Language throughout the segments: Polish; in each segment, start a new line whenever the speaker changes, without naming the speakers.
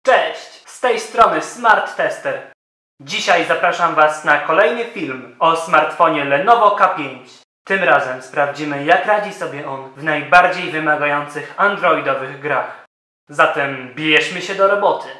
Cześć, z tej strony Smart Tester. Dzisiaj zapraszam Was na kolejny film o smartfonie Lenovo K5. Tym razem sprawdzimy, jak radzi sobie on w najbardziej wymagających androidowych grach. Zatem bierzmy się do roboty.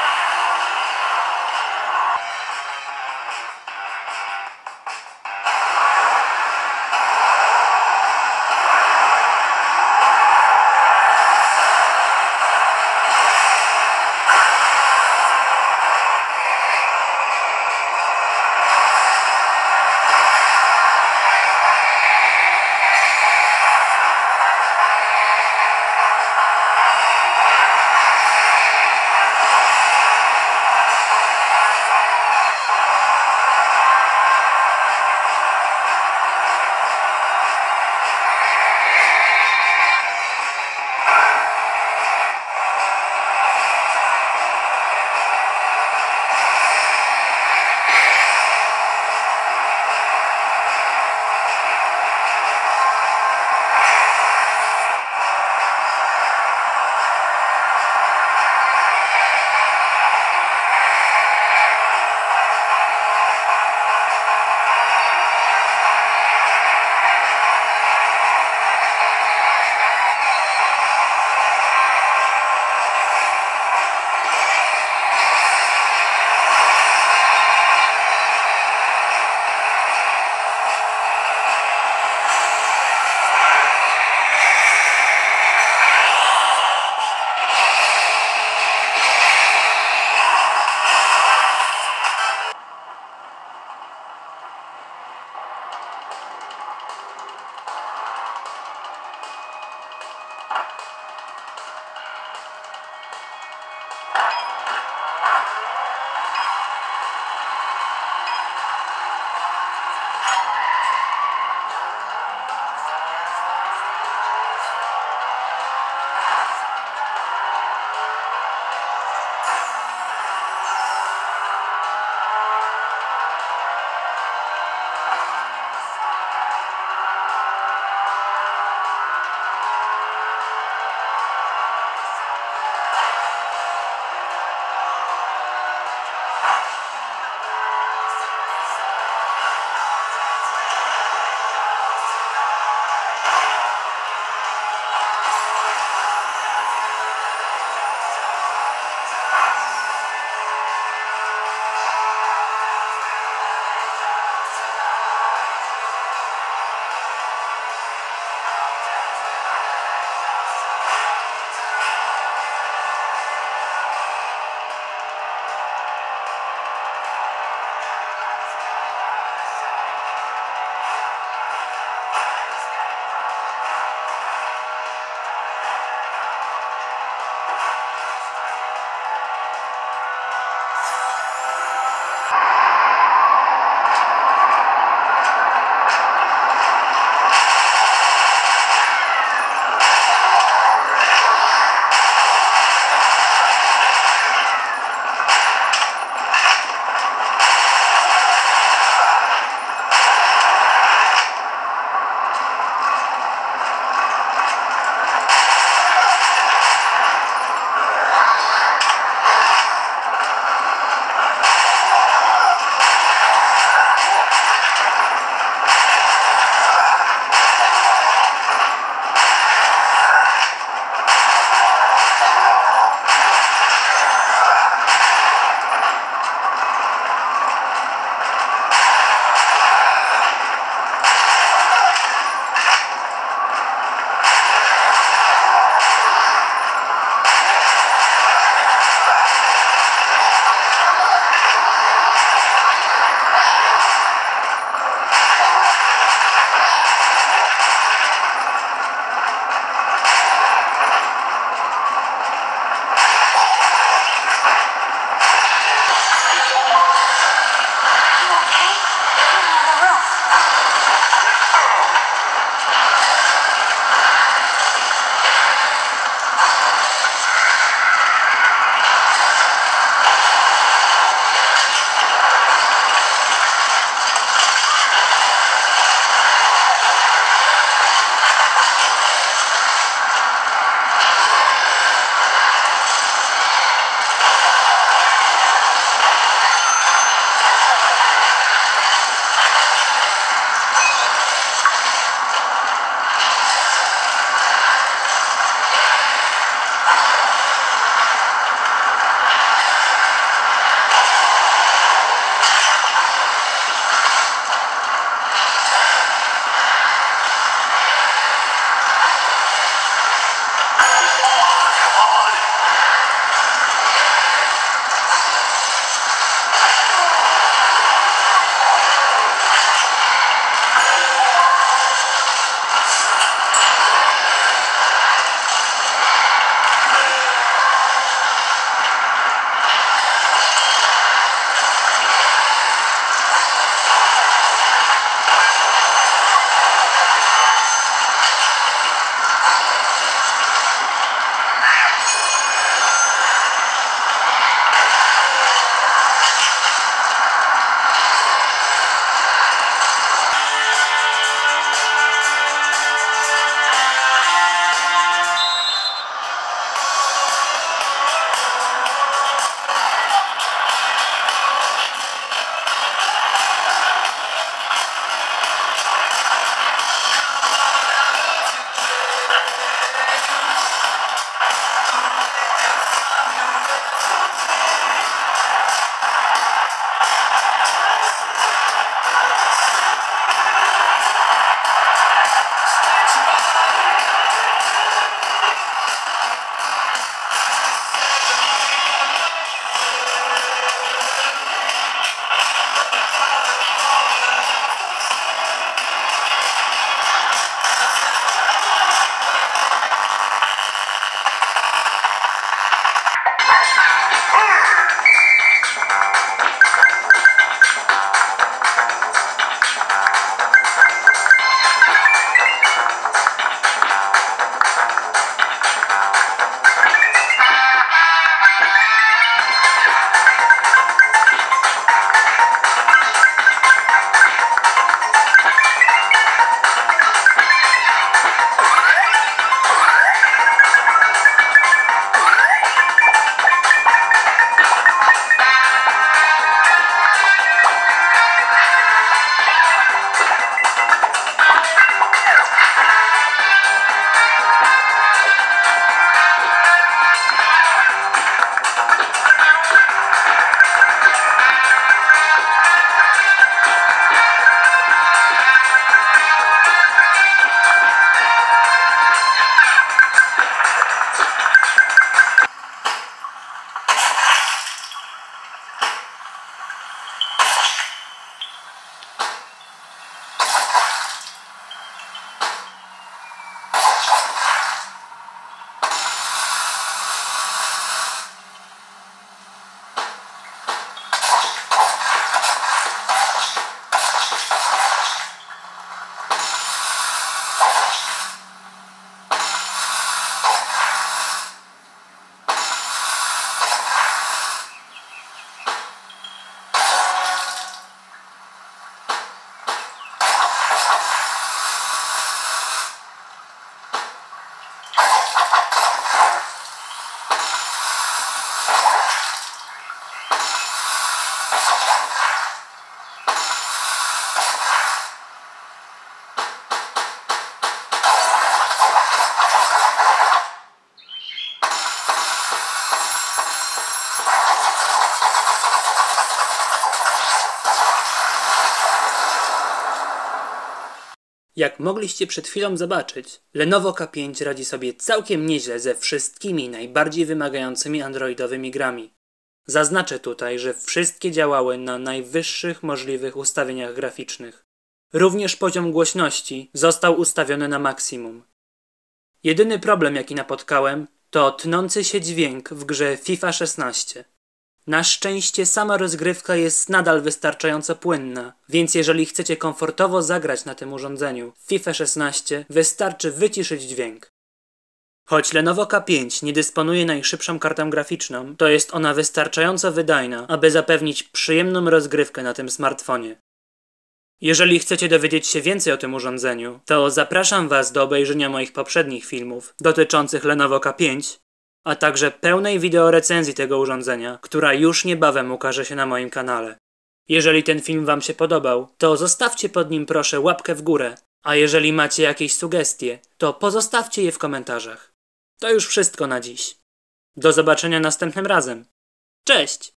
Jak mogliście przed chwilą zobaczyć, Lenovo K5 radzi sobie całkiem nieźle ze wszystkimi najbardziej wymagającymi androidowymi grami. Zaznaczę tutaj, że wszystkie działały na najwyższych możliwych ustawieniach graficznych. Również poziom głośności został ustawiony na maksimum. Jedyny problem, jaki napotkałem, to tnący się dźwięk w grze FIFA 16. Na szczęście sama rozgrywka jest nadal wystarczająco płynna, więc jeżeli chcecie komfortowo zagrać na tym urządzeniu w FIFA 16, wystarczy wyciszyć dźwięk. Choć Lenovo K5 nie dysponuje najszybszą kartą graficzną, to jest ona wystarczająco wydajna, aby zapewnić przyjemną rozgrywkę na tym smartfonie. Jeżeli chcecie dowiedzieć się więcej o tym urządzeniu, to zapraszam Was do obejrzenia moich poprzednich filmów dotyczących Lenovo K5, a także pełnej wideorecenzji tego urządzenia, która już niebawem ukaże się na moim kanale. Jeżeli ten film Wam się podobał, to zostawcie pod nim proszę łapkę w górę, a jeżeli macie jakieś sugestie, to pozostawcie je w komentarzach. To już wszystko na dziś. Do zobaczenia następnym razem. Cześć!